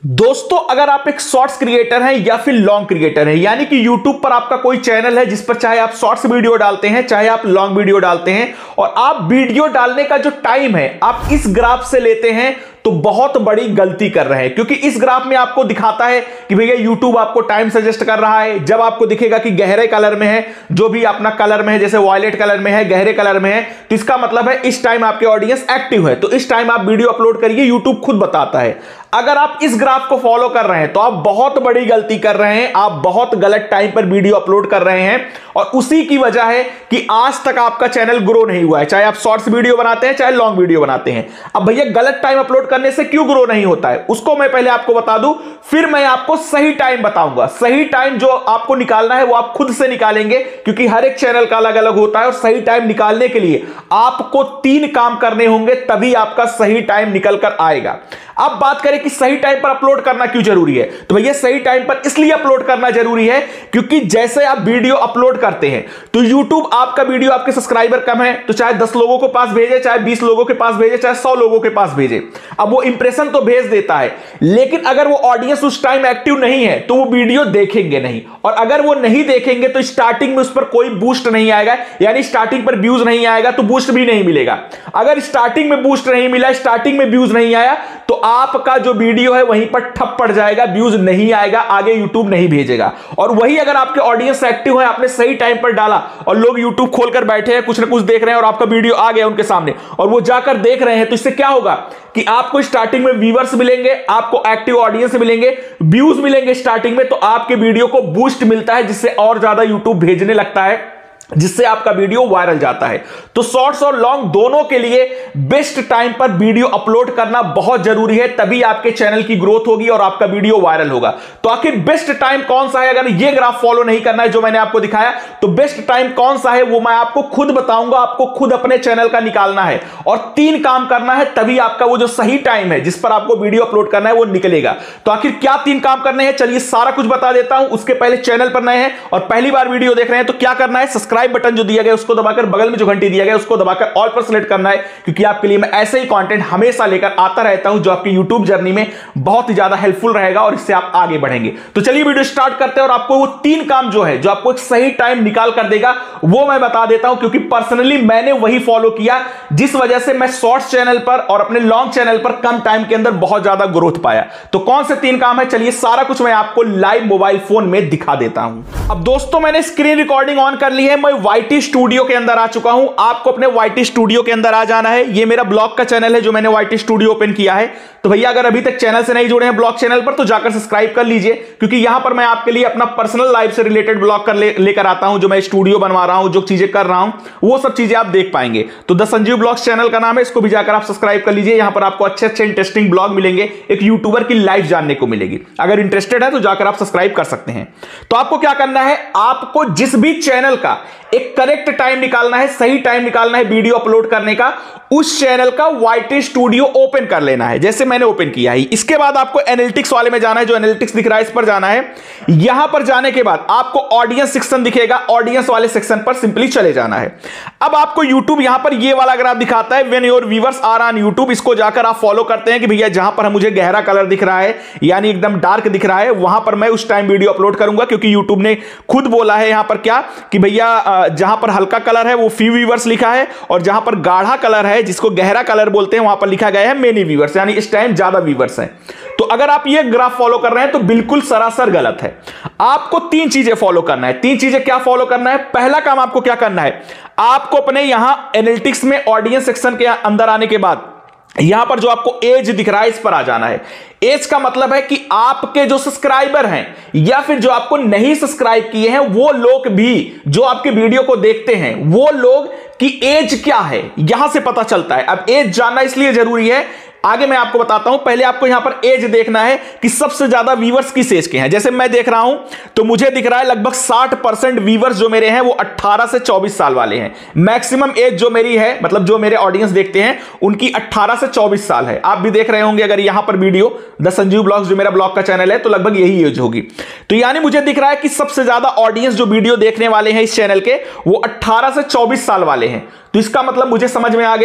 दोस्तों अगर आप एक शॉर्ट्स क्रिएटर हैं या फिर लॉन्ग क्रिएटर हैं, यानी कि YouTube पर आपका कोई चैनल है जिस पर चाहे आप शॉर्ट्स वीडियो डालते हैं चाहे आप लॉन्ग वीडियो डालते हैं, और आप वीडियो डालने का जो टाइम है आप इस ग्राफ से लेते हैं, तो बहुत बड़ी गलती कर रहे हैं। क्योंकि इस ग्राफ में आपको दिखाता है कि भैया YouTube आपको टाइम सजेस्ट कर रहा है। जब आपको दिखेगा कि गहरे कलर में है, जो भी अपना कलर में है, जैसे वॉयलेट कलर में है, गहरे कलर में है, तो इसका मतलब है इस टाइम आपके ऑडियंस एक्टिव है, तो इस टाइम आप वीडियो अपलोड करिए, YouTube खुद बताता है। अगर आप इस ग्राफ को फॉलो कर रहे हैं तो आप बहुत बड़ी गलती कर रहे हैं, आप बहुत गलत टाइम पर वीडियो अपलोड कर रहे हैं, और उसी की वजह है कि आज तक आपका चैनल ग्रो नहीं हुआ है, चाहे आप शॉर्ट्स वीडियो बनाते हैं चाहे लॉन्ग वीडियो बनाते हैं। अब भैया गलत टाइम अपलोड करने से क्यों ग्रो नहीं होता है, उसको मैं पहले आपको बता दूं, फिर मैं आपको सही टाइम बताऊंगा। सही टाइम जो आपको निकालना है वो आप खुद से निकालेंगे, क्योंकि हर एक चैनल का अलग अलग होता है, और सही टाइम निकालने के लिए आपको 3 काम करने होंगे, तभी आपका सही टाइम निकल कर आएगा। अब बात करें कि सही टाइम पर अपलोड करना क्यों जरूरी है, तो भैया सही टाइम पर इसलिए अपलोड करना जरूरी है क्योंकि जैसे आप वीडियो अपलोड करते हैं तो YouTube आपका वीडियो, आपके सब्सक्राइबर कम है तो चाहे 10 लोगों के पास भेजे, चाहे 20 लोगों के पास भेजे, चाहे 100 लोगों के पास भेजे, अब वो इंप्रेशन तो भेज देता है, लेकिन अगर वो ऑडियंस उस टाइम एक्टिव नहीं है तो वो वीडियो देखेंगे नहीं, और अगर वो नहीं देखेंगे तो स्टार्टिंग में उस पर कोई बूस्ट नहीं आएगा, यानी स्टार्टिंग पर व्यूज नहीं आएगा तो बूस्ट भी नहीं मिलेगा। अगर स्टार्टिंग में बूस्ट नहीं मिला, स्टार्टिंग में व्यूज नहीं आया, तो आपका जो वीडियो है वहीं पर ठप पड़ जाएगा, व्यूज नहीं आएगा, आगे YouTube नहीं भेजेगा। और वही अगर आपके ऑडियंस एक्टिव है, आपने सही टाइम पर डाला और लोग YouTube खोलकर बैठे हैं, कुछ ना कुछ देख रहे हैं और आपका वीडियो आ गया उनके सामने और वो जाकर देख रहे हैं, तो इससे क्या होगा कि आपको स्टार्टिंग में व्यूअर्स मिलेंगे, आपको एक्टिव ऑडियंस मिलेंगे, व्यूज मिलेंगे स्टार्टिंग में, तो आपके वीडियो को बूस्ट मिलता है, जिससे और ज्यादा YouTube भेजने लगता है, जिससे आपका वीडियो वायरल जाता है। तो शॉर्ट्स और लॉन्ग दोनों के लिए बेस्ट टाइम पर वीडियो अपलोड करना बहुत जरूरी है, तभी आपके चैनल की ग्रोथ होगी और आपका वीडियो वायरल होगा। तो आखिर बेस्ट टाइम कौन सा है, अगर ये ग्राफ फॉलो नहीं करना है जो मैंने आपको दिखाया, तो बेस्ट टाइम कौन सा है वो मैं आपको खुद बताऊंगा, आपको खुद अपने चैनल का निकालना है और 3 काम करना है, तभी आपका वो जो सही टाइम है जिस पर आपको वीडियो अपलोड करना है वो निकलेगा। तो आखिर क्या 3 काम करने हैं, चलिए सारा कुछ बता देता हूं। उसके पहले चैनल पर नए हैं और पहली बार वीडियो देख रहे हैं तो क्या करना है, सब्सक्राइब बटन जो दिया गया उसको दबाकर, बगल में जो घंटी दिया गया उसको दबाकर ऑल पर सेलेक्ट करना है, क्योंकि आपके लिए मैं ऐसे ही कंटेंट हमेशा लेकर आता रहता हूं जो आपकी YouTube जर्नी में बहुत ही ज्यादा हेल्पफुल रहेगा और इससे आप आगे बढ़ेंगे। तो चलिए वीडियो स्टार्ट करते हैं और आपको वो 3 काम जो है, जो आपको एक सही टाइम निकाल कर देगा, वो मैं बता देता हूं, क्योंकि पर्सनली मैंने वही फॉलो किया, जिस वजह से मैं शॉर्ट्स चैनल पर और अपने लॉन्ग चैनल पर कम टाइम के अंदर बहुत ज्यादा ग्रोथ पाया। तो कौन से 3 काम है, चलिए सारा कुछ मैं आपको लाइव मोबाइल फोन में दिखा देता हूं। अब दोस्तों मैंने स्क्रीन रिकॉर्डिंग ऑन कर ली है, मैं YT स्टूडियो के अंदर आ चुका हूं। आपको अपने YT स्टूडियो के अंदर आ जाना है। ये मेरा ब्लॉग का चैनल है जो मैंने YT स्टूडियो ओपन किया है। तो भैया अगर अभी तक चैनल से नहीं जुड़े हैं ब्लॉग चैनल पर, तो जाकर सब्सक्राइब कर लीजिए, क्योंकि यहां पर मैं आपके लिए अपना पर्सनल लाइफ से रिलेटेड ब्लॉग लेकर आता हूं, जो मैं स्टूडियो बनवा रहा हूं, जो चीजें कर रहा हूं, वो सब चीजें आप देख पाएंगे। तो द संजीव ब्लॉग्स चैनल का नाम है, इसको भी जाकर आप सब्सक्राइब कर लीजिए। यहां पर आपको अच्छे अच्छे इंटरेस्टिंग ब्लॉग मिलेंगे, एक यूट्यूबर की लाइफ जानने को मिलेगी। अगर इंटरेस्टेड है तो जाकर आप सब्सक्राइब कर सकते हैं। तो आपको क्या करना है, आपको जिस भी चैनल का एक करेक्ट टाइम निकालना है, सही टाइम निकालना है वीडियो अपलोड करने का, उस चैनल का YT स्टूडियो ओपन कर लेना है, जैसे मैंने ओपन किया है। इसके बाद आपको एनालिटिक्स वाले में जाना है, जो एनालिटिक्स दिख रहा है इस पर जाना है। यहां पर जाने के बाद आपको ऑडियंस सेक्शन दिखेगा, ऑडियंस वाले सेक्शन पर सिंपली चले जाना है। अब आपको YouTube यहां पर ये वाला ग्राफ दिखाता है, when your viewers are on YouTube, इसको जाकर आप फॉलो करते हैं कि भैया जहां पर मुझे गहरा कलर दिख रहा है, यानी एकदम डार्क दिख रहा है, वहां पर मैं उस टाइम वीडियो अपलोड करूंगा, क्योंकि YouTube ने खुद बोला है यहां पर क्या कि भैया जहां पर हल्का कलर है वो फ्यू व्यूअर्स लिखा है, और जहां पर गाढ़ा कलर है जिसको गहरा कलर बोलते हैं वहां पर लिखा गया है मेनी व्यूअर्स, यानी इस टाइम ज्यादा व्यूअर्स हैं। तो अगर आप ये ग्राफ फॉलो कर रहे हैं तो बिल्कुल सरासर गलत है। आपको 3 चीजें फॉलो करना है। 3 चीजें क्या फॉलो करना है, पहला काम आपको क्या करना है, आपको अपने यहां एनालिटिक्स में ऑडियंस सेक्शन के अंदर आने के बाद यहां पर जो आपको एज दिख रहा है इस पर आ जाना है। एज का मतलब है कि आपके जो सब्सक्राइबर हैं या फिर जो आपको नहीं सब्सक्राइब किए हैं, वो लोग भी जो आपके वीडियो को देखते हैं, वो लोग की एज क्या है, यहां से पता चलता है। अब एज जानना इसलिए जरूरी है, आगे मैं आपको बताता हूं। पहले आपको यहां पर एज देखना है कि सबसे ज्यादा व्यूअर्स किस एज के हैं। जैसे मैं देख रहा हूं तो मुझे दिख रहा है लगभग 60% व्यूअर्स जो मेरे हैं वो 18 से 24 साल वाले हैं। मैक्सिमम एज जो मेरी है, मतलब जो मेरे ऑडियंस देखते हैं, उनकी 18 से 24 साल है। आप भी देख रहे होंगे अगर यहां पर वीडियो, द संजीव ब्लॉग्स जो मेरा ब्लॉग का चैनल है, तो लगभग यही एज होगी। तो यानी मुझे दिख रहा है कि सबसे ज्यादा ऑडियंस जो वीडियो देखने वाले हैं इस चैनल के, वो 18 से 24 साल वाले हैं। तो इसका मतलब मुझे समझ में आ गया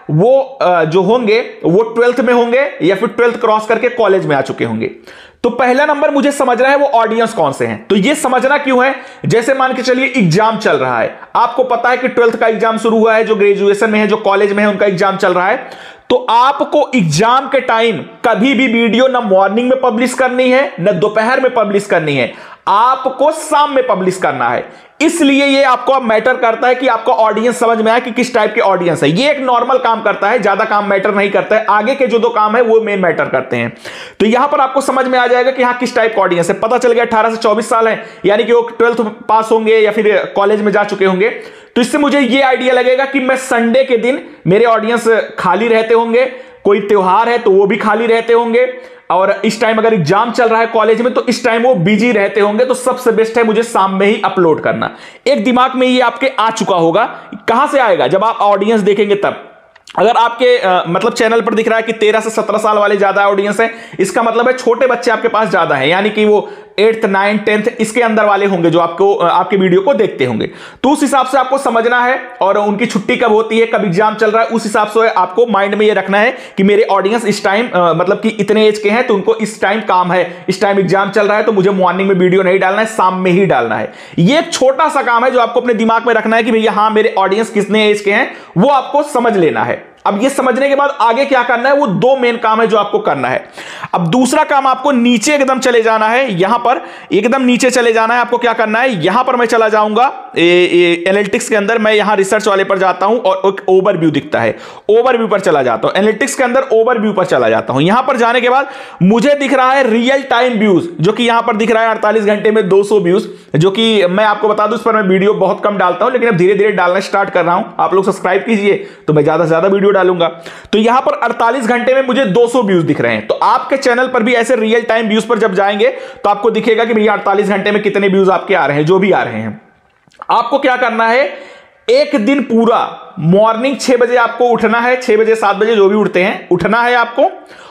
वो जो होंगे वो 12th में होंगे या फिर 12th क्रॉस करके कॉलेज में आ चुके होंगे। तो पहला नंबर मुझे समझना है वो ऑडियंस कौन से हैं। तो ये समझना क्यों है, जैसे मान के चलिए एग्जाम चल रहा है, आपको पता है कि 12th का एग्जाम शुरू हुआ है, जो ग्रेजुएशन में है, जो कॉलेज में है, उनका एग्जाम चल रहा है। तो आपको एग्जाम के टाइम कभी भी वीडियो ना मॉर्निंग में पब्लिश करनी है ना दोपहर में पब्लिश करनी है, आपको शाम में पब्लिश करना है। इसलिए ये आपको मैटर करता है कि आपका ऑडियंस समझ में आए कि किस टाइप के ऑडियंस है। ये एक नॉर्मल काम करता है, ज्यादा काम मैटर नहीं करता है, आगे के जो दो काम है वो मेन मैटर करते हैं। तो यहां पर आपको समझ में आ जाएगा कि हाँ किस टाइप का ऑडियंस है। पता चल गया 18 से 24 साल है, यानी कि वो 12th पास होंगे या फिर कॉलेज में जा चुके होंगे। तो इससे मुझे ये आइडिया लगेगा कि मैं संडे के दिन मेरे ऑडियंस खाली रहते होंगे, कोई त्योहार है तो वो भी खाली रहते होंगे, और इस टाइम अगर एग्जाम चल रहा है कॉलेज में तो इस टाइम वो बिजी रहते होंगे। तो सबसे बेस्ट है मुझे शाम में ही अपलोड करना। एक दिमाग में ये आपके आ चुका होगा। कहां से आएगा, जब आप ऑडियंस देखेंगे तब। अगर आपके मतलब चैनल पर दिख रहा है कि 13 से 17 साल वाले ज्यादा ऑडियंस है, इसका मतलब है छोटे बच्चे आपके पास ज्यादा है, यानी कि वो 8th 9th 10th इसके अंदर वाले होंगे जो आपको आपके वीडियो को देखते होंगे। तो उस हिसाब से आपको समझना है, और उनकी छुट्टी कब होती है, कब एग्जाम चल रहा है, उस हिसाब से आपको माइंड में ये रखना है कि मेरे ऑडियंस इस टाइम मतलब कि इतने एज के हैं, तो उनको इस टाइम काम है, इस टाइम एग्जाम चल रहा है, तो मुझे मॉर्निंग में वीडियो नहीं डालना है, शाम में ही डालना है। ये एक छोटा सा काम है जो आपको अपने दिमाग में रखना है कि भैया हाँ मेरे ऑडियंस कितने एज के हैं, वो आपको समझ लेना है। अब ये समझने के बाद आगे क्या करना है, वो दो मेन काम है जो आपको करना है। अब दूसरा काम, आपको नीचे एकदम चले जाना है, यहां पर एकदम नीचे चले जाना है। आपको क्या करना है, यहां पर मैं चला जाऊंगा एनालिटिक्स के अंदर, मैं यहां रिसर्च वाले पर जाता हूं और एक ओवरव्यू दिखता है, ओवरव्यू पर चला जाता हूं। एनालिटिक्स के अंदर ओवरव्यू पर चला जाता हूं। यहां पर जाने के बाद मुझे दिख रहा है रियल टाइम व्यूज, जो कि यहां पर दिख रहा है 48 घंटे में 200 व्यूज, जो कि मैं आपको बता दूं इस पर मैं वीडियो बहुत कम डालता हूं, लेकिन अब धीरे धीरे डालना स्टार्ट कर रहा हूं। आप लोग सब्सक्राइब कीजिए तो मैं ज्यादा से ज्यादा वीडियो डालूंगा। तो यहां पर 48 घंटे में मुझे 200 व्यूज दिख रहे हैं। तो आपके चैनल पर भी ऐसे रियल टाइम व्यूज पर जब जाएंगे तो आपको दिखेगा कि भैया 48 घंटे में कितने व्यूज आपके आ रहे हैं, जो भी आ रहे हैं। आपको क्या करना है, एक दिन पूरा मॉर्निंग 6 बजे आपको उठना है, 6 बजे 7 बजे जो भी उठते हैं उठना है आपको।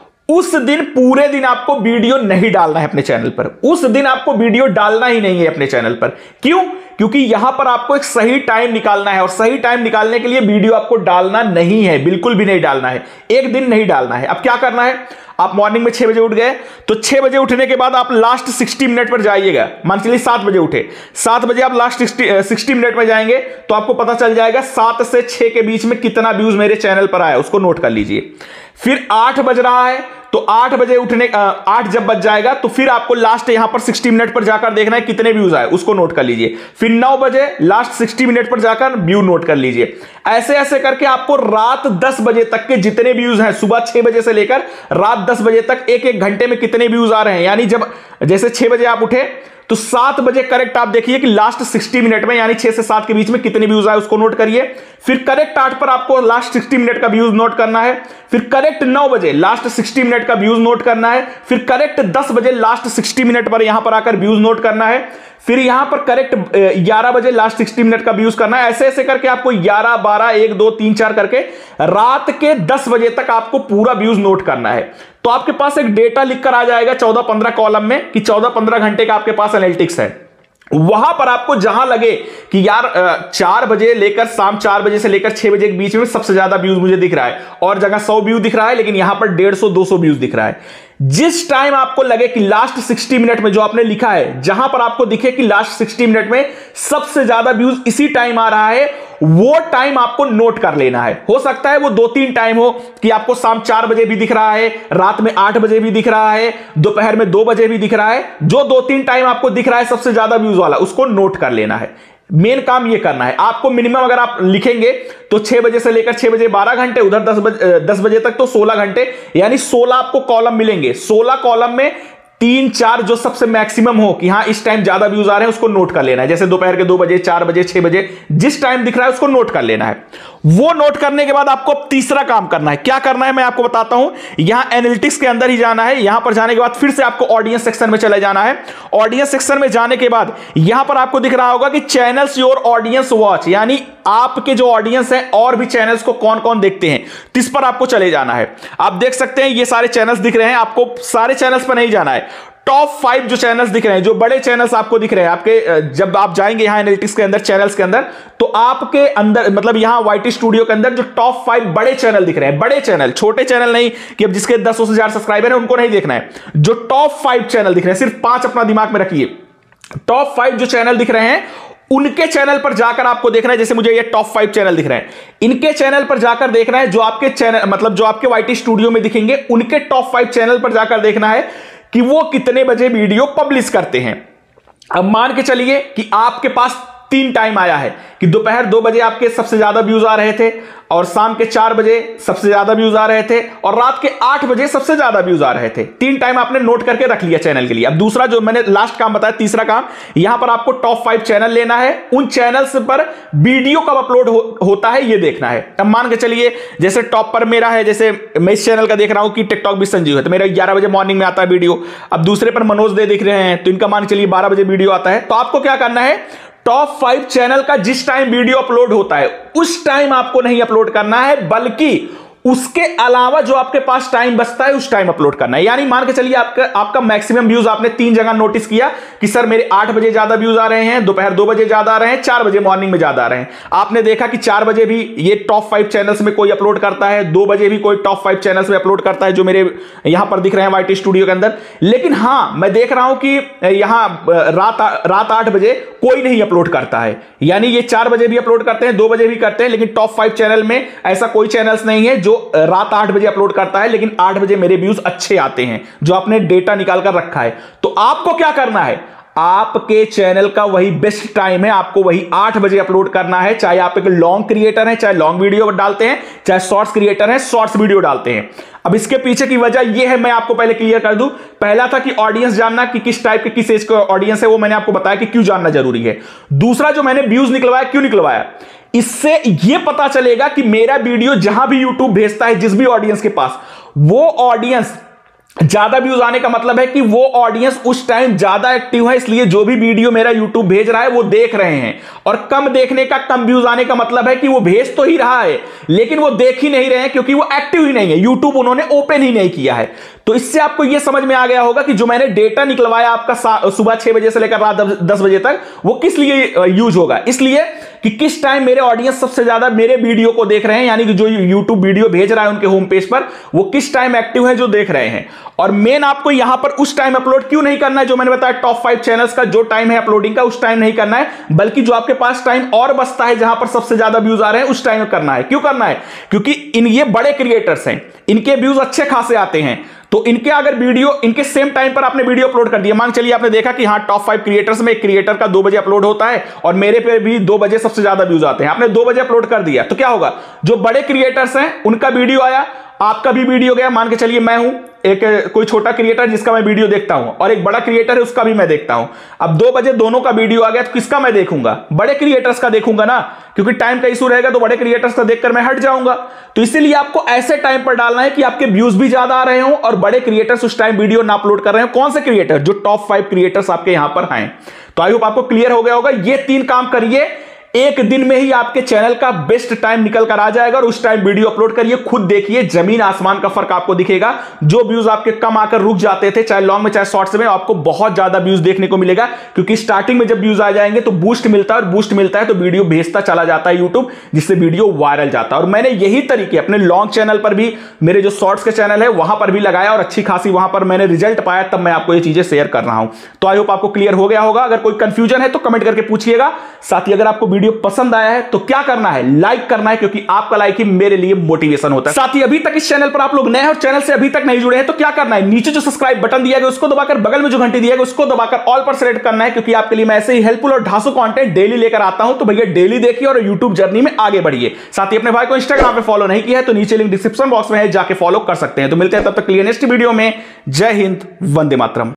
उस दिन पूरे दिन आपको वीडियो नहीं डालना है अपने चैनल पर, उस दिन आपको वीडियो डालना ही नहीं है अपने चैनल पर। क्यों? क्योंकि यहां पर आपको एक सही टाइम निकालना है, और सही टाइम निकालने के लिए वीडियो आपको डालना नहीं है, बिल्कुल भी नहीं डालना है, एक दिन नहीं डालना है। अब क्या करना है, आप मॉर्निंग में 6 बजे उठ गए, तो 6 बजे उठने के बाद आप लास्ट 60 मिनट पर जाइएगा। मान चलिए 7 बजे उठे, 7 बजे आप लास्ट 60 मिनट में जाएंगे तो आपको पता चल जाएगा 7 से 6 के बीच में कितना व्यूज मेरे चैनल पर आया, उसको नोट कर लीजिए। फिर 8 बज रहा है, तो 8 बजे उठने 8 जब बज जाएगा तो फिर आपको लास्ट यहां पर 60 मिनट पर जाकर देखना है कितने व्यूज आए, उसको नोट कर लीजिए। फिर 9 बजे लास्ट 60 मिनट पर जाकर व्यू नोट कर लीजिए। ऐसे ऐसे करके आपको रात 10 बजे तक के जितने व्यूज हैं, सुबह 6 बजे से लेकर रात 10 बजे तक एक एक घंटे में कितने व्यूज आ रहे हैं, यानी जब जैसे 6 बजे आप उठे तो 7 बजे करेक्ट आप देखिए कि लास्ट 60 मिनट में यानी 6 से 7 के बीच में कितने व्यूज आए, उसको नोट करिए। फिर करेक्ट 8 पर आपको लास्ट 60 मिनट का व्यूज नोट करना है। फिर करेक्ट 9 बजे लास्ट 60 मिनट का व्यूज नोट करना है। फिर करेक्ट 10 बजे लास्ट 60 मिनट पर यहां पर आकर व्यूज नोट करना है। फिर यहां पर करेक्ट 11 बजे लास्ट 60 मिनट का व्यूज करना है। ऐसे ऐसे करके आपको 11, 12, 1, 2, 3, 4 करके रात के 10 बजे तक आपको पूरा व्यूज नोट करना है। तो आपके पास एक डेटा लिखकर आ जाएगा 14-15 कॉलम में कि 14-15 घंटे का आपके पास एनालिटिक्स है। वहां पर आपको जहां लगे कि यार 4 बजे लेकर शाम 4 बजे से लेकर 6 बजे के बीच में सबसे ज्यादा व्यूज मुझे दिख रहा है, और जगह 100 व्यू दिख रहा है, लेकिन यहां पर 150-200 व्यूज दिख रहा है। जिस टाइम आपको लगे कि लास्ट 60 मिनट में जो आपने लिखा है, जहां पर आपको दिखे कि लास्ट 60 मिनट में सबसे ज्यादा व्यूज इसी टाइम आ रहा है, वो टाइम आपको नोट कर लेना है। हो सकता है वो 2-3 टाइम हो कि आपको शाम 4 बजे भी दिख रहा है, रात में 8 बजे भी दिख रहा है, दोपहर में 2 बजे भी दिख रहा है। जो 2-3 टाइम आपको दिख रहा है सबसे ज्यादा व्यूज वाला, उसको नोट कर लेना है। मेन काम ये करना है आपको। मिनिमम अगर आप लिखेंगे तो 6 बजे से लेकर 6 बजे 12 घंटे, उधर 10 बजे तक तो 16 घंटे, यानी 16 आपको कॉलम मिलेंगे। 16 कॉलम में 3-4 जो सबसे मैक्सिमम हो कि हाँ इस टाइम ज्यादा व्यूज आ रहे हैं, उसको नोट कर लेना है। जैसे दोपहर के 2 बजे, 4 बजे, 6 बजे, जिस टाइम दिख रहा है उसको नोट कर लेना है। वो नोट करने के बाद आपको तीसरा काम करना है। क्या करना है मैं आपको बताता हूं। यहां एनालिटिक्स के अंदर ही जाना है। यहां पर जाने के बाद फिर से आपको ऑडियंस सेक्शन में चले जाना है। ऑडियंस सेक्शन में जाने के बाद यहां पर आपको दिख रहा होगा कि चैनल्स योर ऑडियंस वॉच, यानी आपके जो ऑडियंस है और भी चैनल्स को कौन कौन देखते हैं, इस पर आपको चले जाना है। आप देख सकते हैं ये सारे चैनल्स दिख रहे हैं। आपको सारे चैनल्स पर नहीं जाना है, टॉप 5 जो चैनल्स दिख रहे हैं, जो बड़े चैनल्स आपको दिख रहे हैं आपके, जब आप जाएंगे यहां एनालिटिक्स के अंदर, चैनल्स के अंदर, तो आपके अंदर मतलब यहां वाईटी स्टूडियो के अंदर जो टॉप 5 बड़े चैनल दिख रहे हैं, बड़े चैनल, छोटे चैनल नहीं कि अब जिसके 10,000 सब्सक्राइबर है उनको नहीं देखना है, जो टॉप 5 चैनल दिख रहे हैं, सिर्फ 5 अपना दिमाग में रखिए। टॉप 5 जो चैनल दिख रहे हैं उनके चैनल पर जाकर आपको देखना है। जैसे मुझे ये टॉप 5 चैनल दिख रहे हैं, इनके चैनल पर जाकर देखना है, जो आपके चैनल मतलब जो आपके वाईटी स्टूडियो में दिखेंगे उनके टॉप 5 चैनल पर जाकर देखना है कि वो कितने बजे वीडियो पब्लिश करते हैं। अब मान के चलिए कि आपके पास 3 टाइम आया है कि दोपहर 2 बजे आपके सबसे ज्यादा व्यूज आ रहे थे, और शाम के 4 बजे सबसे ज्यादा व्यूज आ रहे थे, और रात के 8 बजे सबसे ज्यादा व्यूज आ रहे थे। 3 टाइम आपने नोट करके रख लिया चैनल के लिए। अब दूसरा जो मैंने लास्ट काम बताया, तीसरा काम, यहां पर आपको टॉप 5 चैनल लेना है, उन चैनल्स पर वीडियो कब अपलोड होता है ये देखना है। अब मान के चलिए जैसे टॉप पर मेरा है, जैसे मैं इस चैनल का देख रहा हूं कि टिकटॉक भी संजीव है, तो मेरा 11 बजे मॉर्निंग में आता है वीडियो। अब दूसरे पर मनोज दे दिख रहे हैं, तो इनका मान के चलिए 12 बजे वीडियो आता है। तो आपको क्या करना है, टॉप 5 चैनल का जिस टाइम वीडियो अपलोड होता है उस टाइम आपको नहीं अपलोड करना है, बल्कि उसके अलावा जो आपके पास टाइम बचता है उस टाइम अपलोड करना है। यानी मान के चलिए आपका मैक्सिमम व्यूज आपने 3 जगह नोटिस किया कि सर मेरे 8 बजे ज्यादा व्यूज आ रहे हैं, दोपहर 2 बजे ज्यादा आ रहे हैं, 4 बजे मॉर्निंग में ज्यादा आ रहे हैं। आपने देखा कि 4 बजे भी ये टॉप 5 चैनल्स में कोई अपलोड करता है, 2 बजे भी कोई टॉप 5 चैनल्स में अपलोड करता है जो मेरे यहां पर दिख रहे हैं वाईटी स्टूडियो के अंदर। लेकिन हां, मैं देख रहा हूं कि यहां रात 8 बजे कोई नहीं अपलोड करता है। यानी ये 4 बजे भी अपलोड करते हैं, 2 बजे भी करते हैं, लेकिन टॉप 5 चैनल में ऐसा कोई चैनल्स नहीं है जो रात 8 बजे अपलोड करता है, लेकिन 8 बजे मेरे व्यूज अच्छे आते हैं, जो आपने डेटा निकाल कर रखा है। तो आपको क्या करना है, आपके चैनल का वही बेस्ट टाइम है, आपको वही 8 बजे अपलोड करना है। चाहे आप एक लॉन्ग क्रिएटर हैं, चाहे लॉन्ग वीडियो डालते हैं, चाहे शॉर्ट्स क्रिएटर हैं, शॉर्ट्स वीडियो डालते हैं। अब इसके पीछे की वजह यह है, मैं आपको पहले क्लियर कर दूं। पहला था कि ऑडियंस जानना कि किस टाइप के, किस एज का ऑडियंस है, वो मैंने आपको बताया कि क्यों जानना जरूरी है। दूसरा जो मैंने व्यूज निकलवाया, क्यों निकलवाया, इससे यह पता चलेगा कि मेरा वीडियो जहां भी यूट्यूब भेजता है जिस भी ऑडियंस के पास, वो ऑडियंस ज्यादा व्यूज आने का मतलब है कि वो ऑडियंस उस टाइम ज्यादा एक्टिव है, इसलिए जो भी वीडियो मेरा यूट्यूब भेज रहा है वो देख रहे हैं। और कम देखने का, कम व्यूज आने का मतलब है कि वो भेज तो ही रहा है लेकिन वो देख ही नहीं रहे हैं, क्योंकि वो एक्टिव ही नहीं है, यूट्यूब उन्होंने ओपन ही नहीं किया है। तो इससे आपको यह समझ में आ गया होगा कि जो मैंने डेटा निकलवाया आपका सुबह 6 बजे से लेकर रात 10 बजे तक, वो किस लिए यूज होगा, इसलिए कि किस टाइम मेरे ऑडियंस सबसे ज्यादा मेरे वीडियो को देख रहे हैं, यानी कि जो यूट्यूब वीडियो भेज रहा है उनके होम पेज पर, वो किस टाइम एक्टिव है जो देख रहे हैं। और मेन आपको यहां पर उस टाइम अपलोड क्यों नहीं करना है, जो मैंने बताया टॉप 5 चैनल्स का जो टाइम है अपलोडिंग का, उस टाइम नहीं करना है, बल्कि जो आपके पास टाइम और बचता है जहां पर सबसे ज्यादा व्यूज आ रहे हैं उस टाइम करना है। क्यों करना है, क्योंकि ये बड़े क्रिएटर्स हैं, इनके व्यूज अच्छे खासे आते हैं। तो इनके अगर वीडियो, इनके सेम टाइम पर आपने वीडियो अपलोड कर दिया, मान चलिए आपने देखा कि हाँ टॉप 5 क्रिएटर्स में एक क्रिएटर का 2 बजे अपलोड होता है और मेरे पे भी 2 बजे सबसे ज्यादा व्यूज आते हैं, आपने 2 बजे अपलोड कर दिया, तो क्या होगा, जो बड़े क्रिएटर्स हैं उनका वीडियो आया, आपका भी वीडियो गया। मान के चलिए मैं हूं एक कोई छोटा क्रिएटर जिसका मैं वीडियो देखता हूं, और एक बड़ा क्रिएटर है उसका भी मैं देखता हूं। अब 2 बजे दोनों का वीडियो आ गया, तो किसका मैं देखूंगा, बड़े क्रिएटर्स का देखूंगा ना, क्योंकि टाइम का इशू रहेगा तो बड़े क्रिएटर्स का देखकर मैं हट जाऊंगा। तो इसीलिए आपको ऐसे टाइम पर डालना है कि आपके व्यूज भी ज्यादा आ रहे हो और बड़े क्रिएटर्स उस टाइम वीडियो ना अपलोड कर रहे हो। कौन से क्रिएटर, जो टॉप 5 क्रिएटर्स आपके यहां पर हैं। तो आई होप आपको क्लियर हो गया होगा। ये 3 काम करिए, एक दिन में ही आपके चैनल का बेस्ट टाइम निकल कर आ जाएगा, और उस टाइम वीडियो अपलोड करिए, खुद देखिए जमीन आसमान का फर्क आपको दिखेगा। जो व्यूज आपके कम आकर रुक जाते थे, चाहे लॉन्ग में चाहे शॉर्ट्स में, आपको बहुत ज्यादा व्यूज देखने को मिलेगा, क्योंकि स्टार्टिंग में जब व्यूज आ जाएंगे तो बूस्ट मिलता है, और बूस्ट मिलता है तो वीडियो भेजता चला जाता है यूट्यूब, जिससे वीडियो वायरल जाता है। और मैंने यही तरीके अपने लॉन्ग चैनल पर भी, मेरे जो शॉर्ट्स के चैनल है वहां पर भी लगाया, और अच्छी खासी वहां पर मैंने रिजल्ट पाया, तब मैं आपको ये चीजें शेयर कर रहा हूं। तो आई होप आपको क्लियर हो गया होगा। अगर कोई कंफ्यूजन है तो कमेंट करके पूछिएगा। साथ ही अगर आपको वीडियो पसंद आया है तो क्या करना है, लाइक करना है, क्योंकि आपका लाइक ही मेरे लिए मोटिवेशन होता है। साथ ही अभी तक इस चैनल पर आप लोग नए हैं और चैनल से अभी तक नहीं जुड़े हैं तो क्या करना है, नीचे जो सब्सक्राइब बटन दिया गया उसको दबाकर, बगल में जो घंटी दिया गया उसको दबाकर ऑल पर सेलेक्ट करना है, क्योंकि आपके लिए मैं ऐसे ही हेल्पफुल और ढांसू कंटेंट डेली लेकर आता हूं। तो भैया डेली देखिए और यूट्यूब जर्नी में आगे बढ़िए। साथ ही अपने भाई को इंस्टाग्राम पे फॉलो नहीं किया है तो नीचे लिंक डिस्क्रिप्शन बॉक्स में है, जाके फॉलो कर सकते हैं। तो मिलते हैं तब तक के लिए नेक्स्ट वीडियो में। जय हिंद, वंदे मातरम।